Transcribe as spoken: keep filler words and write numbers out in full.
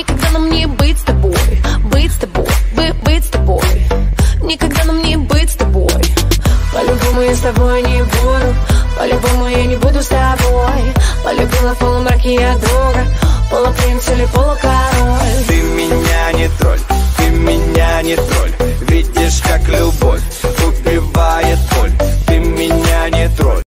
Никогда нам не быть с тобой, быть с тобой, бы, быть с тобой. Никогда нам не быть с тобой. По-любому я с тобой не буду, по-любому я не буду с тобой. Полюбила в полумраке я друга, полупринц или полукороль. Ты меня не тролль,